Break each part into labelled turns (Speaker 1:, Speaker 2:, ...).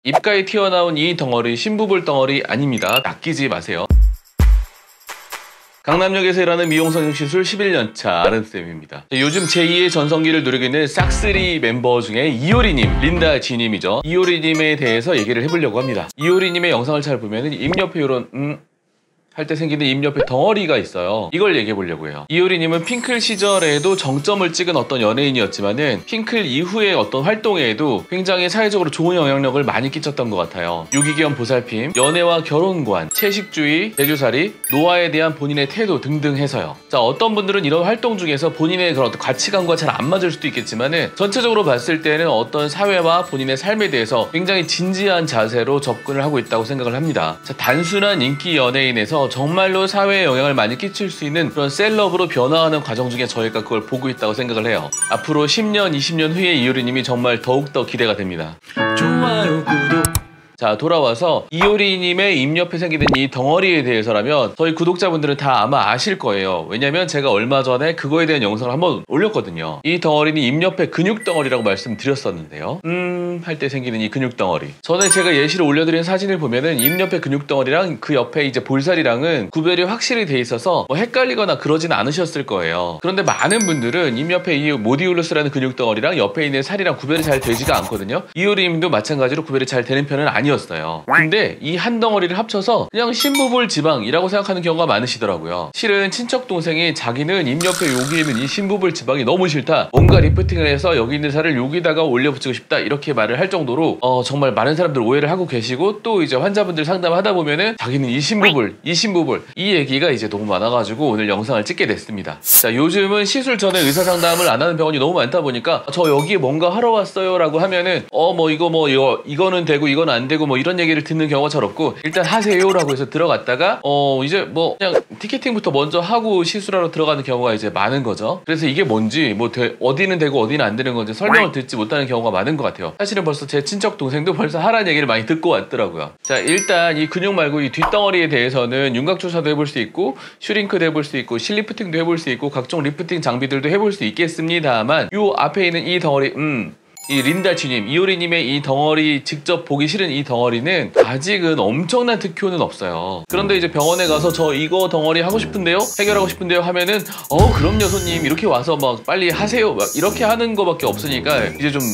Speaker 1: 입가에 튀어나온 이 덩어리 신부볼 덩어리 아닙니다. 낚이지 마세요. 강남역에서 일하는 미용 성형시술 11년차 아름쌤입니다. 요즘 제2의 전성기를 누리고 있는 싹쓸이 멤버 중에 이효리님, 린다 지님이죠. 이효리님에 대해서 얘기를 해보려고 합니다. 이효리님의 영상을 잘 보면 입 옆에 이런 할 때 생기는 입 옆에 덩어리가 있어요. 이걸 얘기해 보려고 해요. 이효리님은 핑클 시절에도 정점을 찍은 어떤 연예인이었지만은 핑클 이후의 어떤 활동에도 굉장히 사회적으로 좋은 영향력을 많이 끼쳤던 것 같아요. 유기견 보살핌, 연애와 결혼관, 채식주의, 제주살이, 노화에 대한 본인의 태도 등등 해서요. 자, 어떤 분들은 이런 활동 중에서 본인의 그런 어떤 가치관과 잘 안 맞을 수도 있겠지만은 전체적으로 봤을 때는 어떤 사회와 본인의 삶에 대해서 굉장히 진지한 자세로 접근을 하고 있다고 생각을 합니다. 자, 단순한 인기 연예인에서 정말로 사회에 영향을 많이 끼칠 수 있는 그런 셀럽으로 변화하는 과정 중에 저희가 그걸 보고 있다고 생각을 해요. 앞으로 10년, 20년 후에 이효리님이 정말 더욱더 기대가 됩니다. 좋아요, 구독. 자, 돌아와서 이효리님의 입 옆에 생기는 이 덩어리에 대해서라면 저희 구독자분들은 다 아마 아실 거예요. 왜냐면 제가 얼마 전에 그거에 대한 영상을 한번 올렸거든요. 이 덩어리는 입 옆에 근육 덩어리라고 말씀드렸었는데요. 할 때 생기는 이 근육 덩어리. 전에 제가 예시를 올려드린 사진을 보면은 입 옆에 근육 덩어리랑 그 옆에 이제 볼살이랑은 구별이 확실히 돼 있어서 뭐 헷갈리거나 그러진 않으셨을 거예요. 그런데 많은 분들은 입 옆에 이 모디울러스라는 근육 덩어리랑 옆에 있는 살이랑 구별이 잘 되지가 않거든요. 이효리님도 마찬가지로 구별이 잘 되는 편은 아니었어요. 근데 이 한 덩어리를 합쳐서 그냥 신부볼 지방이라고 생각하는 경우가 많으시더라고요. 실은 친척 동생이 자기는 입 옆에 여기 있는 이 신부볼 지방이 너무 싫다. 뭔가 리프팅을 해서 여기 있는 살을 여기다가 올려붙이고 싶다. 이렇게 말을 할 정도로 정말 많은 사람들 오해를 하고 계시고 또 이제 환자분들 상담하다 보면은 자기는 이 신부볼 이 얘기가 이제 너무 많아가지고 오늘 영상을 찍게 됐습니다. 자, 요즘은 시술 전에 의사 상담을 안 하는 병원이 너무 많다 보니까 저 여기에 뭔가 하러 왔어요 라고 하면은 이거는 되고 이건 안 되고 뭐 이런 얘기를 듣는 경우가 잘 없고 일단 하세요 라고 해서 들어갔다가 이제 뭐 그냥 티켓팅부터 먼저 하고 시술하러 들어가는 경우가 이제 많은 거죠. 그래서 이게 뭔지 뭐 어디는 되고 어디는 안 되는 건지 설명을 듣지 못하는 경우가 많은 것 같아요. 사실은 벌써 제 친척 동생도 벌써 하라는 얘기를 많이 듣고 왔더라고요. 자, 일단 이 근육 말고 이 뒷덩어리에 대해서는 윤곽주사도 해볼 수 있고 슈링크도 해볼 수 있고 실리프팅도 해볼 수 있고 각종 리프팅 장비들도 해볼 수 있겠습니다만 요 앞에 있는 이 덩어리 이 린다치님, 이효리님의 이 덩어리 직접 보기 싫은 이 덩어리는 아직은 엄청난 특효는 없어요. 그런데 이제 병원에 가서 저 이거 덩어리 하고 싶은데요? 해결하고 싶은데요? 하면은 그럼요 손님 이렇게 와서 막 빨리 하세요 막 이렇게 하는 거밖에 없으니까 이제 좀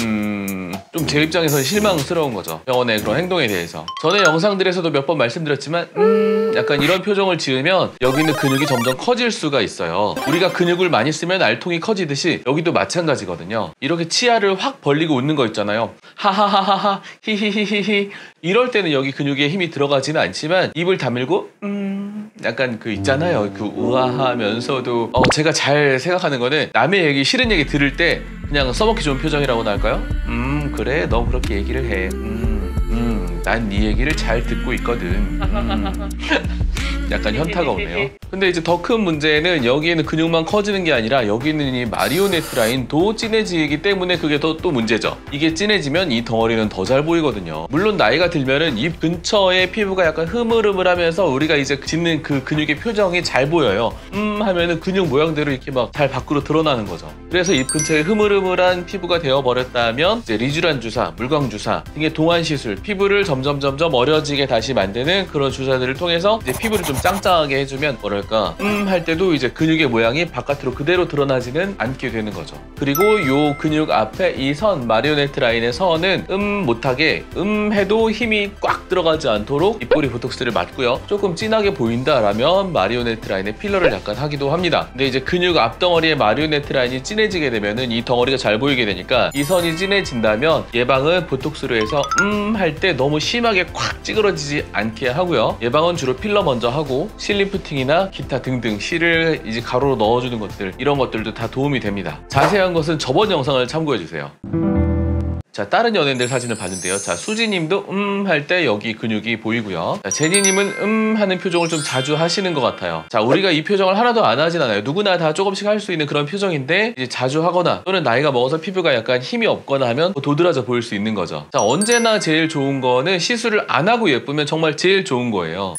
Speaker 1: 제 입장에서는 실망스러운 거죠. 병원의 그런 행동에 대해서. 전에 영상들에서도 몇 번 말씀드렸지만 약간 이런 표정을 지으면 여기 있는 근육이 점점 커질 수가 있어요. 우리가 근육을 많이 쓰면 알통이 커지듯이 여기도 마찬가지거든요. 이렇게 치아를 확 벌리고 웃는 거 있잖아요. 하하하하하 히히히히히 이럴 때는 여기 근육에 힘이 들어가지는 않지만 입을 다물고 약간 그 있잖아요. 그 우아하면서도 제가 잘 생각하는 거는 남의 얘기 싫은 얘기 들을 때 그냥 써먹기 좋은 표정이라고나 할까요? 그래 너 그렇게 얘기를 해. 난 네 얘기를 잘 듣고 있거든. 약간 현타가 오네요. 근데 이제 더 큰 문제는 여기에는 근육만 커지는 게 아니라 여기 있는 이 마리오네트 라인도 진해지기 때문에 그게 또 문제죠. 이게 진해지면 이 덩어리는 더 잘 보이거든요. 물론 나이가 들면은 입 근처에 피부가 약간 흐물흐물하면서 우리가 이제 짓는 그 근육의 표정이 잘 보여요. 하면은 근육 모양대로 이렇게 막 잘 밖으로 드러나는 거죠. 그래서 입 근처에 흐물흐물한 피부가 되어버렸다면 이제 리쥬란 주사, 물광 주사 등의 동안 시술, 피부를 점점 어려지게 다시 만드는 그런 주사들을 통해서 이제 피부를 좀 짱짱하게 해주면 뭐랄까 할 때도 이제 근육의 모양이 바깥으로 그대로 드러나지는 않게 되는 거죠. 그리고 요 근육 앞에 이 선, 마리오네트 라인의 선은 못하게 해도 힘이 꽉 들어가지 않도록 입꼬리 보톡스를 맞고요. 조금 진하게 보인다라면 마리오네트 라인에 필러를 약간 하기도 합니다. 근데 이제 근육 앞덩어리의 마리오네트 라인이 진해지게 되면은 이 덩어리가 잘 보이게 되니까 이 선이 진해진다면 예방은 보톡스로 해서 할 때 너무 심하게 콱 찌그러지지 않게 하고요. 예방은 주로 필러 먼저 하고 실리프팅이나 기타 등등 실을 이제 가로로 넣어주는 것들 이런 것들도 다 도움이 됩니다. 자세한 것은 저번 영상을 참고해주세요. 자, 다른 연예인들 사진을 봤는데요. 자, 수지님도 할 때 여기 근육이 보이고요. 자, 제니님은 하는 표정을 좀 자주 하시는 것 같아요. 자, 우리가 이 표정을 하나도 안 하진 않아요. 누구나 다 조금씩 할 수 있는 그런 표정인데 이제 자주 하거나 또는 나이가 먹어서 피부가 약간 힘이 없거나 하면 도드라져 보일 수 있는 거죠. 자, 언제나 제일 좋은 거는 시술을 안 하고 예쁘면 정말 제일 좋은 거예요.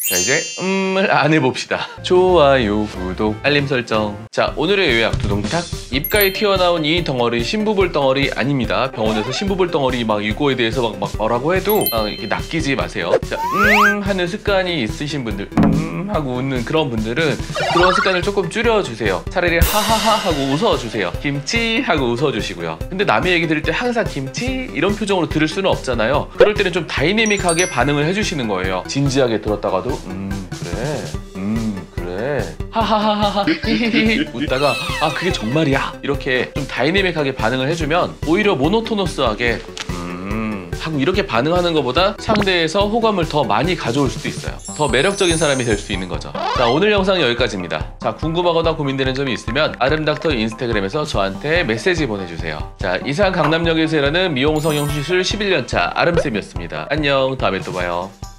Speaker 1: 자, 이제 을 안 해봅시다. 좋아요, 구독, 알림 설정. 자, 오늘의 요약 두둥탁. 입가에 튀어나온 이 덩어리 신부볼 덩어리 아닙니다. 병원에서 신부볼 덩어리 막 이거에 대해서 막 뭐라고 해도 이렇게 낚이지 마세요. 자, 하는 습관이 있으신 분들, 하고 웃는 그런 분들은 그런 습관을 조금 줄여주세요. 차라리 하하하 하고 웃어주세요. 김치 하고 웃어주시고요. 근데 남의 얘기 들을 때 항상 김치 이런 표정으로 들을 수는 없잖아요. 그럴 때는 좀 다이내믹하게 반응을 해주시는 거예요. 진지하게 들었다가도 그래 그래 하하하하하 히히히 웃다가 아 그게 정말이야 이렇게 좀 다이내믹하게 반응을 해주면 오히려 모노토너스하게 하고 이렇게 반응하는 것보다 상대에서 호감을 더 많이 가져올 수도 있어요. 더 매력적인 사람이 될 수 있는 거죠. 자, 오늘 영상은 여기까지입니다. 자, 궁금하거나 고민되는 점이 있으면 아름닥터 인스타그램에서 저한테 메시지 보내주세요. 자, 이상 강남역에서 일하는 미용 성형시술 11년차 아름쌤이었습니다. 안녕, 다음에 또 봐요.